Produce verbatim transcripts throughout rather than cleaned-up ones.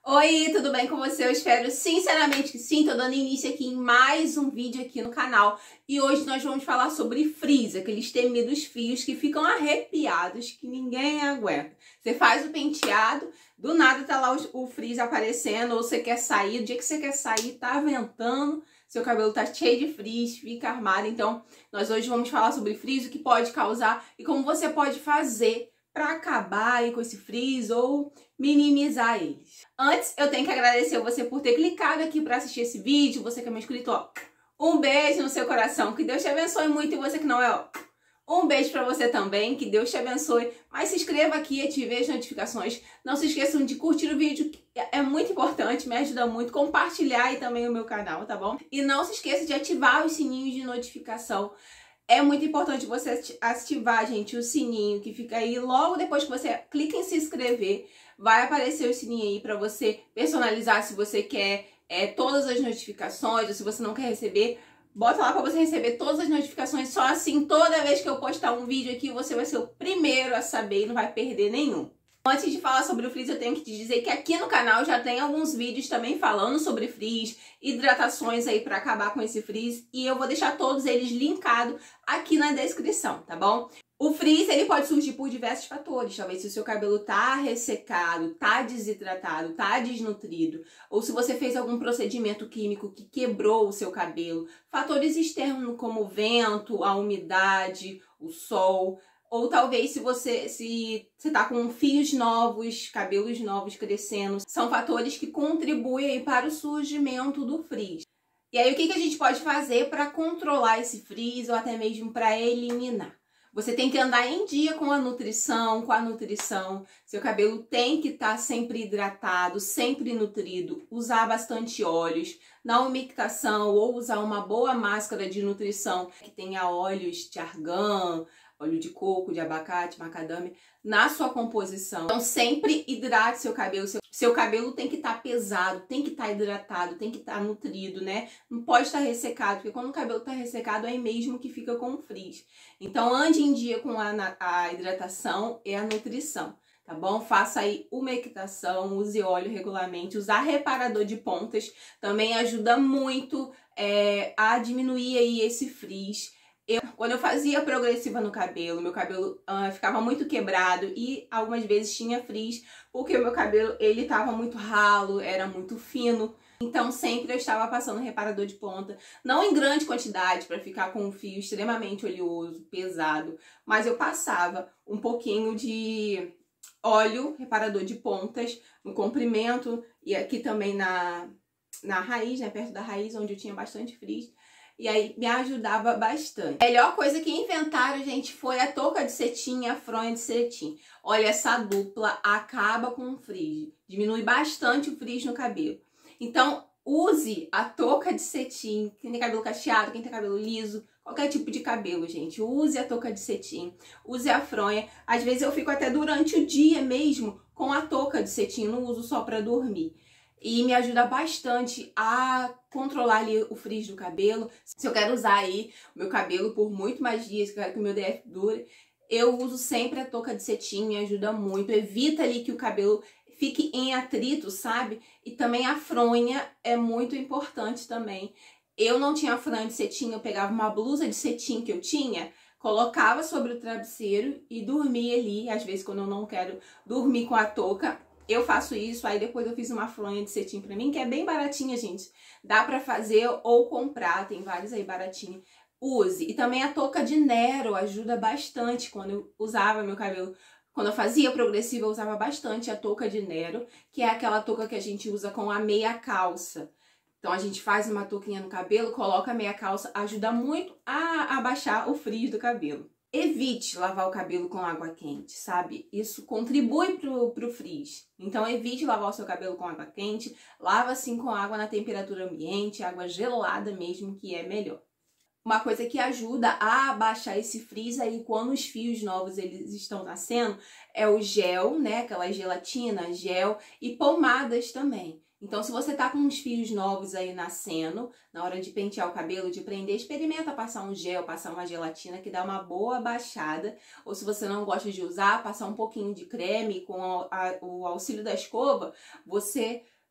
Oi, tudo bem com você? Eu espero sinceramente que sim. Tô dando início aqui em mais um vídeo aqui no canal. E hoje nós vamos falar sobre frizz, aqueles temidos fios que ficam arrepiados, que ninguém aguenta. Você faz o penteado, do nada tá lá o, o frizz aparecendo, ou você quer sair, o dia que você quer sair tá ventando, seu cabelo tá cheio de frizz, fica armado. Então, nós hoje vamos falar sobre frizz, o que pode causar e como você pode fazer para acabar aí com esse frizz ou minimizar eles. Antes, eu tenho que agradecer você por ter clicado aqui para assistir esse vídeo. Você que é meu inscrito, ó, um beijo no seu coração. Que Deus te abençoe muito. E você que não é, ó, um beijo para você também. Que Deus te abençoe. Mas se inscreva aqui e ative as notificações. Não se esqueçam de curtir o vídeo, que é muito importante, me ajuda muito. Compartilhar aí também o meu canal, tá bom? E não se esqueça de ativar os sininhos de notificação. É muito importante você ativar, gente, o sininho que fica aí logo depois que você clica em se inscrever. Vai aparecer o sininho aí para você personalizar se você quer é, todas as notificações ou se você não quer receber. Bota lá para você receber todas as notificações. Só assim, toda vez que eu postar um vídeo aqui, você vai ser o primeiro a saber e não vai perder nenhum. Antes de falar sobre o frizz, eu tenho que te dizer que aqui no canal já tem alguns vídeos também falando sobre frizz, hidratações aí para acabar com esse frizz, e eu vou deixar todos eles linkados aqui na descrição, tá bom? O frizz, ele pode surgir por diversos fatores, talvez se o seu cabelo tá ressecado, tá desidratado, tá desnutrido, ou se você fez algum procedimento químico que quebrou o seu cabelo, fatores externos como o vento, a umidade, o sol. Ou talvez se você se você tá com fios novos, cabelos novos crescendo, são fatores que contribuem para o surgimento do frizz. E aí o que, que a gente pode fazer para controlar esse frizz ou até mesmo para eliminar? Você tem que andar em dia com a nutrição, com a nutrição. Seu cabelo tem que estar sempre hidratado, sempre nutrido. Usar bastante óleos. Na umectação ou usar uma boa máscara de nutrição que tenha óleos de argan, óleo de coco, de abacate, macadâmia, na sua composição. Então sempre hidrate seu cabelo. Seu, seu cabelo tem que estar pesado, tem que estar hidratado, tem que estar nutrido, né? Não pode estar ressecado, porque quando o cabelo está ressecado, é aí mesmo que fica com frizz. Então ande em dia com a, a hidratação e a nutrição, tá bom? Faça aí umectação, use óleo regularmente, usar reparador de pontas também ajuda muito é, a diminuir aí esse frizz. Eu, quando eu fazia progressiva no cabelo, meu cabelo uh, ficava muito quebrado e algumas vezes tinha frizz, porque o meu cabelo ele tava muito ralo, era muito fino. Então sempre eu estava passando reparador de ponta, não em grande quantidade para ficar com um fio extremamente oleoso, pesado, mas eu passava um pouquinho de óleo reparador de pontas no comprimento e aqui também na, na raiz, né, perto da raiz, onde eu tinha bastante frizz. E aí me ajudava bastante. A melhor coisa que inventaram, gente, foi a touca de cetim e a fronha de cetim. Olha, essa dupla acaba com o frizz. Diminui bastante o frizz no cabelo. Então, use a touca de cetim. Quem tem cabelo cacheado, quem tem cabelo liso, qualquer tipo de cabelo, gente. Use a touca de cetim. Use a fronha. Às vezes eu fico até durante o dia mesmo com a touca de cetim. Não uso só para dormir. E me ajuda bastante a controlar ali o frizz do cabelo. Se eu quero usar aí o meu cabelo por muito mais dias, que eu quero que o meu D F dure, eu uso sempre a touca de cetim, me ajuda muito. Evita ali que o cabelo fique em atrito, sabe? E também a fronha é muito importante também. Eu não tinha fronha de cetim, eu pegava uma blusa de cetim que eu tinha, colocava sobre o travesseiro e dormia ali. Às vezes quando eu não quero dormir com a touca, eu faço isso, aí depois eu fiz uma fronha de cetim pra mim, que é bem baratinha, gente. Dá pra fazer ou comprar, tem vários aí baratinhos. Use. E também a touca de Nero ajuda bastante quando eu usava meu cabelo. Quando eu fazia progressiva, eu usava bastante a touca de Nero, que é aquela touca que a gente usa com a meia calça. Então a gente faz uma touquinha no cabelo, coloca a meia calça, ajuda muito a abaixar o frizz do cabelo. Evite lavar o cabelo com água quente, sabe? Isso contribui pro, pro frizz. Então evite lavar o seu cabelo com água quente. Lava assim com água na temperatura ambiente, água gelada mesmo, que é melhor. Uma coisa que ajuda a abaixar esse frizz aí quando os fios novos eles estão nascendo é o gel, né? Aquela gelatina, gel e pomadas também. Então, se você tá com uns fios novos aí nascendo, na hora de pentear o cabelo, de prender, experimenta passar um gel, passar uma gelatina que dá uma boa baixada. Ou se você não gosta de usar, passar um pouquinho de creme com a, a, o auxílio da escova, você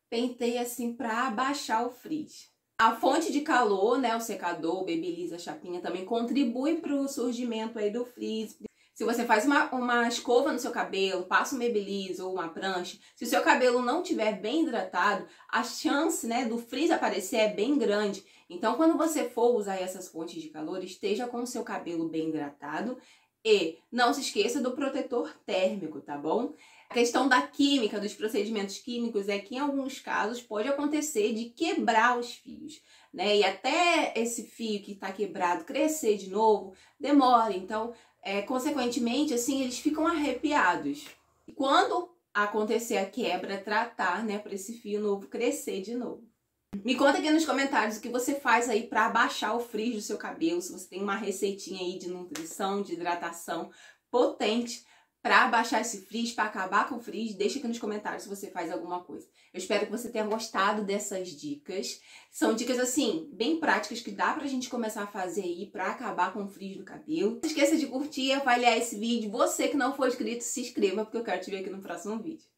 penteia assim para abaixar o frizz. A fonte de calor, né, o secador, o Babyliss, a chapinha também contribui para o surgimento aí do frizz. Se você faz uma, uma escova no seu cabelo, passa um Babyliss ou uma prancha, se o seu cabelo não estiver bem hidratado, a chance, né, do frizz aparecer é bem grande. Então, quando você for usar essas fontes de calor, esteja com o seu cabelo bem hidratado e não se esqueça do protetor térmico, tá bom? A questão da química, dos procedimentos químicos, é que em alguns casos pode acontecer de quebrar os fios, né? E até esse fio que está quebrado crescer de novo, demora. Então, é, consequentemente, assim, eles ficam arrepiados. E quando acontecer a quebra, tratar, né, para esse fio novo crescer de novo. Me conta aqui nos comentários o que você faz aí para abaixar o frizz do seu cabelo, se você tem uma receitinha aí de nutrição, de hidratação potente para abaixar esse frizz, para acabar com o frizz. Deixa aqui nos comentários se você faz alguma coisa. Eu espero que você tenha gostado dessas dicas. São dicas, assim, bem práticas que dá pra gente começar a fazer aí para acabar com o frizz do cabelo. Não esqueça de curtir e avaliar esse vídeo. Você que não for inscrito, se inscreva, porque eu quero te ver aqui no próximo vídeo.